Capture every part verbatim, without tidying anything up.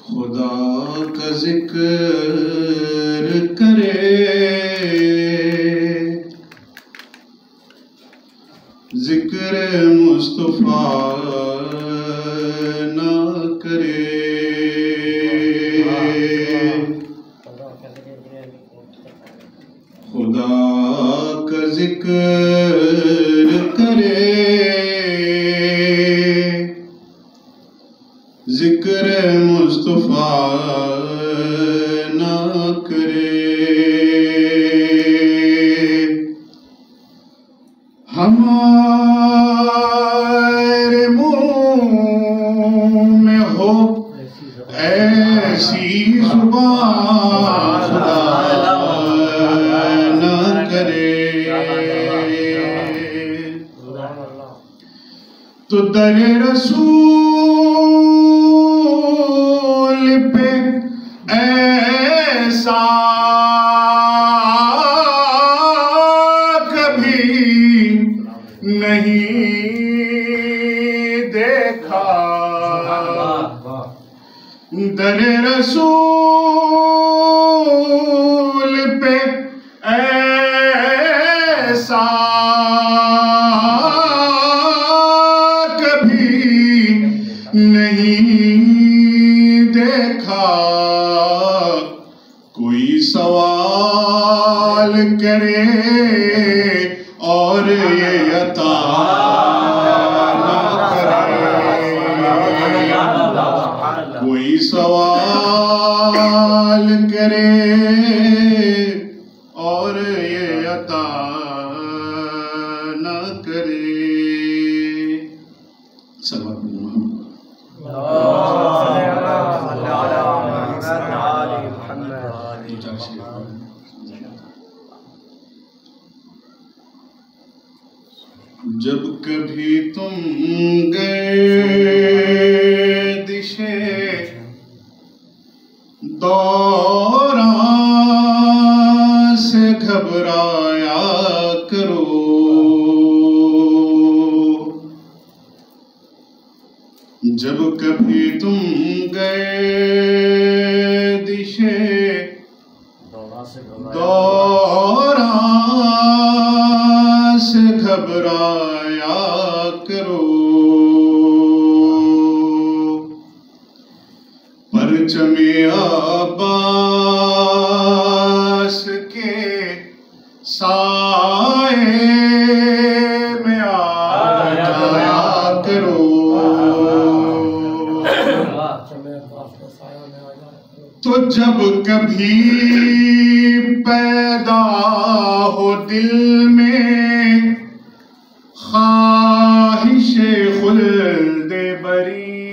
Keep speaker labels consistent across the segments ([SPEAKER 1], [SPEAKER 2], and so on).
[SPEAKER 1] खुदा का जिक्र करे, जिक्र मुस्तफा ना करे। खुदा का जिक्र करे, जिक्र मुस्तफा ना करे। हमारे मुंह में हो ऐसी जुबान ना करे, तो दरे रसूल पे ऐसा कभी नहीं देखा। दरे रसूल पे ऐसा नहीं देखा। कोई सवाल करे और ये अता ना करे, कोई सवाल करे और ये अता ना करे। सवाल जब कभी तुम गए दिशे दौरान से घबराया करो, जब कभी तुम गए दिशे दौरान से घबराया करो। परचमे अब्बास के साए में आ जाया करो, तो जब कभी पैदा हो दिल में ख्वाहिशे खुल्दे बरी,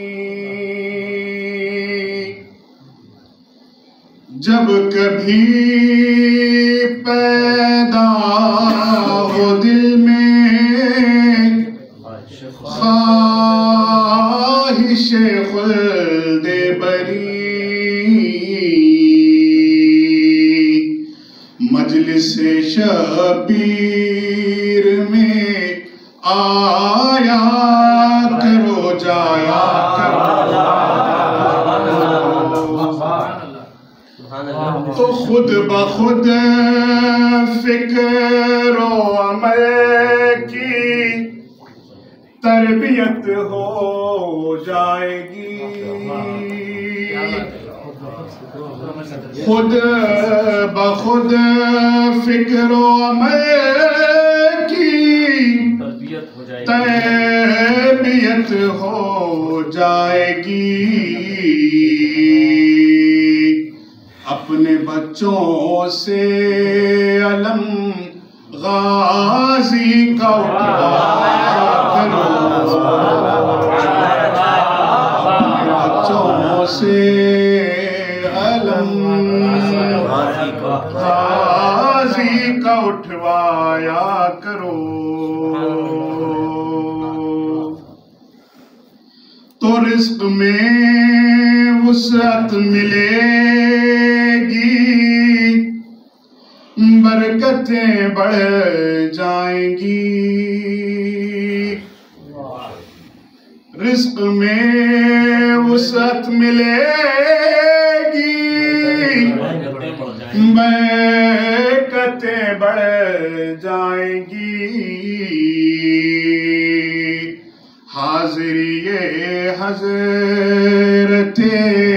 [SPEAKER 1] जब कभी पैदा हो दिल में ख्वाहिशे खुल्दे बरी, मजलिसे शबीर में आया करो जाया करो, तो खुद ब खुद फिक्र अमल की तरबियत हो जाएगी। खुद ब खुद फिक्र अमल की तरबियत हो जाएगी। अपने बच्चों से अलम गाजी का उठवाया करो, अपने बच्चों से अलम गाजी का उठवाया करो, तो रिज़्क़ में वुसअत मिलेगी, बरकतें बढ़ जाएंगी। रिस्क में वुसअत मिलेगी, बरकतें बढ़ जाएंगी। हाजिरी ये हज़रते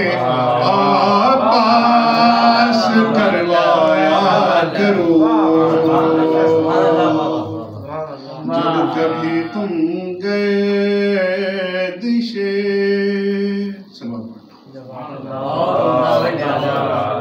[SPEAKER 1] अब्बास करवाया करो, जब कभी तुम गए दिशे।